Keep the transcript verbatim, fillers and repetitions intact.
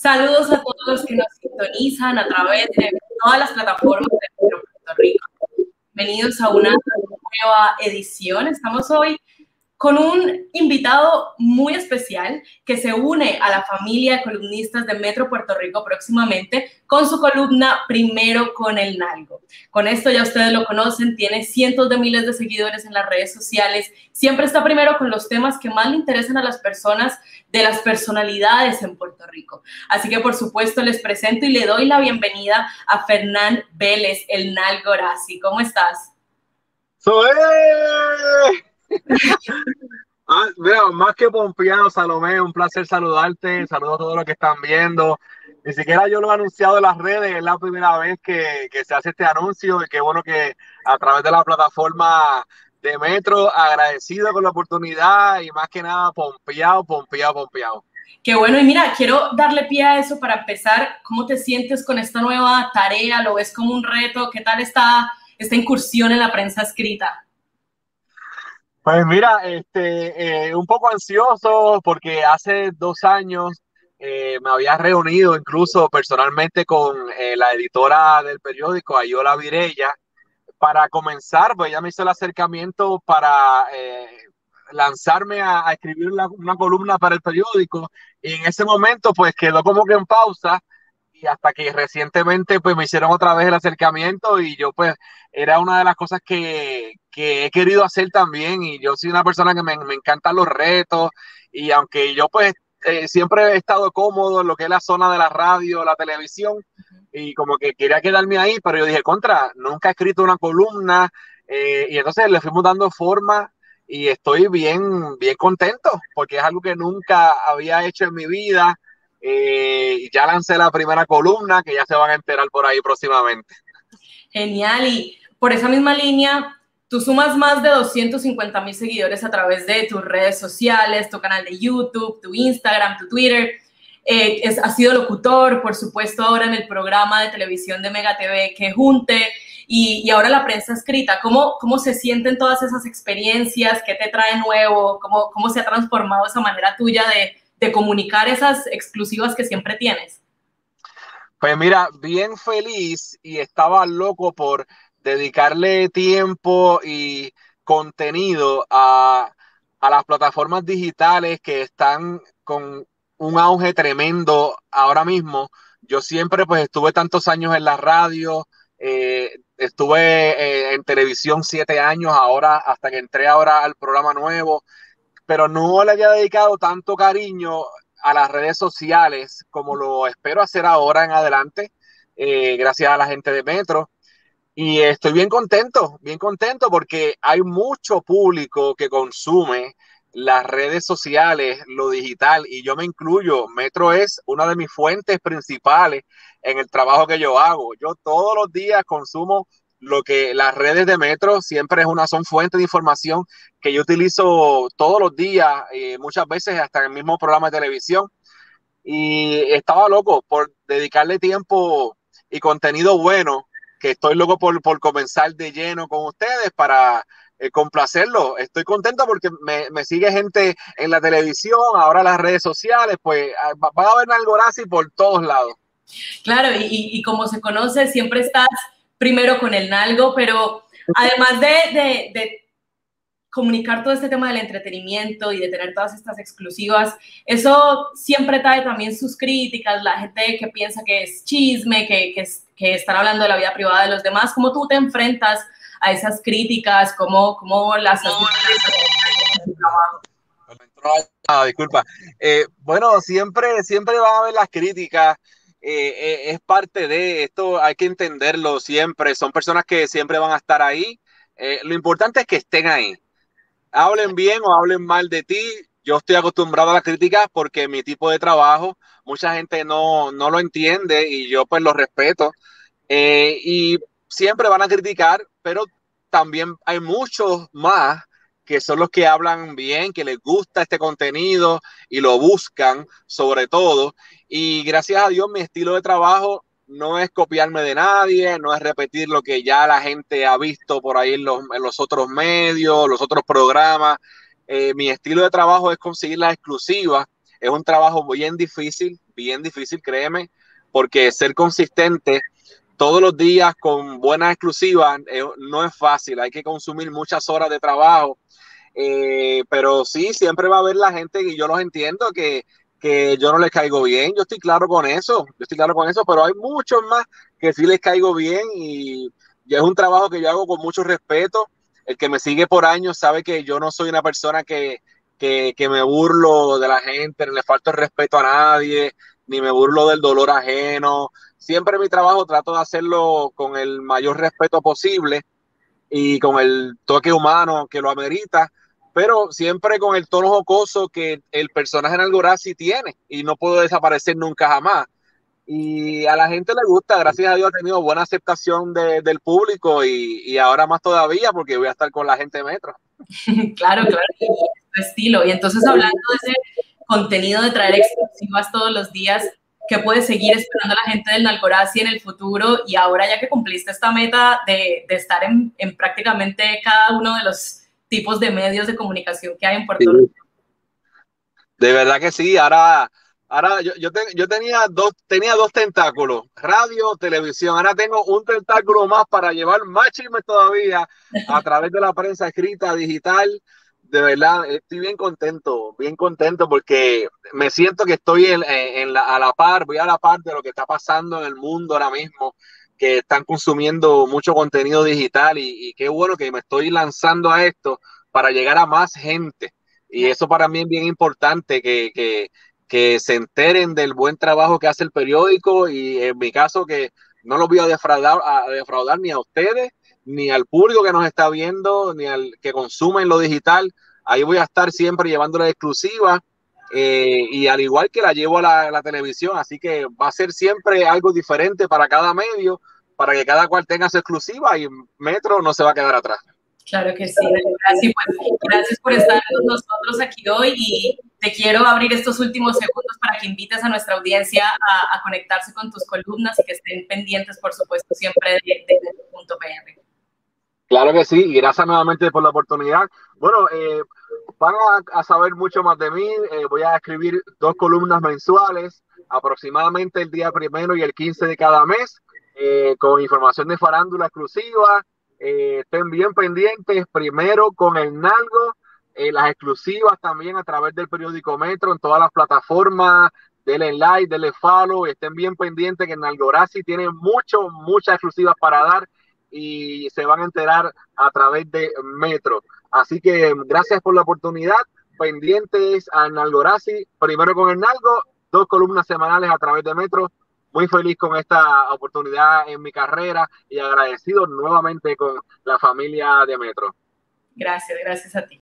Saludos a todos los que nos sintonizan a través de todas las plataformas de Puerto Rico. Bienvenidos a una nueva edición. Estamos hoy con un invitado muy especial que se une a la familia de columnistas de Metro Puerto Rico próximamente con su columna Primero con el Nalgo. Con esto ya ustedes lo conocen, tiene cientos de miles de seguidores en las redes sociales, siempre está primero con los temas que más le interesan a las personas de las personalidades en Puerto Rico. Así que por supuesto les presento y le doy la bienvenida a Fernán Vélez, el Nalgo Horaci. ¿Cómo estás? ¡Soy! Ah, mira, más que pompeado, Salomé, un placer saludarte, saludo a todos los que están viendo. Ni siquiera yo lo he anunciado en las redes, es la primera vez que, que se hace este anuncio y qué bueno que a través de la plataforma de Metro, agradecido con la oportunidad y más que nada pompeado, pompeado, pompeado. Qué bueno, y mira, quiero darle pie a eso para empezar. ¿Cómo te sientes con esta nueva tarea? ¿Lo ves como un reto? ¿Qué tal está esta incursión en la prensa escrita? Pues mira, este, eh, un poco ansioso porque hace dos años eh, me había reunido incluso personalmente con eh, la editora del periódico, Ayola Virella, para comenzar, pues ella me hizo el acercamiento para eh, lanzarme a, a escribir una, una columna para el periódico y en ese momento pues quedó como que en pausa y hasta que recientemente pues me hicieron otra vez el acercamiento y yo pues era una de las cosas que, que he querido hacer también y yo soy una persona que me, me encantan los retos y aunque yo pues eh, siempre he estado cómodo en lo que es la zona de la radio, la televisión y como que quería quedarme ahí, pero yo dije, contra, nunca he escrito una columna eh, y entonces le fuimos dando forma y estoy bien, bien contento porque es algo que nunca había hecho en mi vida. Eh, ya lancé la primera columna que ya se van a enterar por ahí próximamente. Genial, y por esa misma línea, tú sumas más de doscientos cincuenta mil seguidores a través de tus redes sociales, tu canal de YouTube, tu Instagram, tu Twitter. Eh, es, has sido locutor, por supuesto, ahora en el programa de televisión de Mega T V que junte y, y ahora la prensa escrita. ¿Cómo, ¿Cómo se sienten todas esas experiencias? ¿Qué te trae nuevo? ¿Cómo, cómo se ha transformado esa manera tuya de, de comunicar esas exclusivas que siempre tienes? Pues mira, bien feliz y estaba loco por dedicarle tiempo y contenido a, a las plataformas digitales que están con un auge tremendo ahora mismo. Yo siempre pues estuve tantos años en la radio, eh, estuve eh, en televisión siete años ahora hasta que entré ahora al programa nuevo, pero no le había dedicado tanto cariño a las redes sociales como lo espero hacer ahora en adelante, eh, gracias a la gente de Metro. Y estoy bien contento, bien contento porque hay mucho público que consume las redes sociales, lo digital, y yo me incluyo. Metro es una de mis fuentes principales en el trabajo que yo hago. Yo todos los días consumo lo que las redes de Metro siempre es una, son fuentes de información que yo utilizo todos los días, eh, muchas veces hasta en el mismo programa de televisión. Y estaba loco por dedicarle tiempo y contenido bueno, que estoy loco por, por comenzar de lleno con ustedes para eh, complacerlo. Estoy contento porque me, me sigue gente en la televisión, ahora las redes sociales, pues va, va a haber algo así por todos lados. Claro, y, y, y como se conoce, siempre estás primero con el nalgo, pero además de, de, de comunicar todo este tema del entretenimiento y de tener todas estas exclusivas, eso siempre trae también sus críticas, la gente que piensa que es chisme, que, que, que están hablando de la vida privada de los demás. ¿Cómo tú te enfrentas a esas críticas? ¿Cómo, cómo las has en tu trabajo? Ah, disculpa. Eh, bueno, siempre, siempre van a haber las críticas. Eh, eh, es parte de esto, hay que entenderlo siempre. Son personas que siempre van a estar ahí. Eh, lo importante es que estén ahí. Hablen bien o hablen mal de ti. Yo estoy acostumbrado a las críticas porque mi tipo de trabajo, mucha gente no, no lo entiende y yo pues lo respeto. Eh, y siempre van a criticar, pero también hay muchos más que son los que hablan bien, que les gusta este contenido y lo buscan sobre todo. Y gracias a Dios mi estilo de trabajo no es copiarme de nadie, no es repetir lo que ya la gente ha visto por ahí en los, en los otros medios, los otros programas. Eh, mi estilo de trabajo es conseguir las exclusivas. Es un trabajo bien difícil, bien difícil, créeme, porque ser consistente todos los días con buenas exclusivas eh, no es fácil, hay que consumir muchas horas de trabajo, eh, pero sí, siempre va a haber la gente, y yo los entiendo, que, que yo no les caigo bien, yo estoy claro con eso, yo estoy claro con eso, pero hay muchos más que sí les caigo bien, y, y es un trabajo que yo hago con mucho respeto. El que me sigue por años sabe que yo no soy una persona que, que, que me burlo de la gente, ni le falto el respeto a nadie, ni me burlo del dolor ajeno. Siempre mi trabajo trato de hacerlo con el mayor respeto posible y con el toque humano que lo amerita, pero siempre con el tono jocoso que el personaje en Algorazi tiene, y no puedo desaparecer nunca jamás. Y a la gente le gusta, gracias a Dios ha tenido buena aceptación de, del público, y, y ahora más todavía porque voy a estar con la gente de Metro. Claro, claro, y tu estilo. Y entonces, hablando de ese contenido de traer exclusivas todos los días, ¿qué puede seguir esperando la gente del Algorazi en el futuro? Y ahora, ya que cumpliste esta meta de, de estar en, en prácticamente cada uno de los tipos de medios de comunicación que hay en Puerto Rico. De verdad que sí, ahora, ahora yo, yo, te, yo tenía, dos, tenía dos tentáculos, radio, televisión, ahora tengo un tentáculo más para llevar más chismes todavía a través de la prensa escrita, digital. De verdad, estoy bien contento, bien contento porque me siento que estoy en, en la, a la par, voy a la par de lo que está pasando en el mundo ahora mismo, que están consumiendo mucho contenido digital, y, y qué bueno que me estoy lanzando a esto para llegar a más gente. Y eso para mí es bien importante, que, que, que se enteren del buen trabajo que hace el periódico, y en mi caso que no los voy a defraudar, a defraudar ni a ustedes, ni al público que nos está viendo, ni al que consume en lo digital. Ahí voy a estar siempre llevándole exclusiva, eh, y al igual que la llevo a la, a la televisión, así que va a ser siempre algo diferente para cada medio, para que cada cual tenga su exclusiva, y Metro no se va a quedar atrás. Claro que sí, gracias, pues, gracias por estar con nosotros aquí hoy, y te quiero abrir estos últimos segundos para que invites a nuestra audiencia a, a conectarse con tus columnas y que estén pendientes, por supuesto, siempre de, de punto P R. Claro que sí, y gracias nuevamente por la oportunidad. Bueno, eh, van a, a saber mucho más de mí. Eh, voy a escribir dos columnas mensuales, aproximadamente el día primero y el quince de cada mes, eh, con información de farándula exclusiva. Eh, estén bien pendientes, primero con el Nalgo, eh, las exclusivas también a través del periódico Metro en todas las plataformas. Denle like, denle follow, estén bien pendientes que en Algorazi tiene mucho, muchas exclusivas para dar, y se van a enterar a través de Metro. Así que gracias por la oportunidad. Pendientes a Algorazi, primero con el Nalgo, dos columnas semanales a través de Metro. Muy feliz con esta oportunidad en mi carrera, y agradecido nuevamente con la familia de Metro. Gracias, gracias a ti.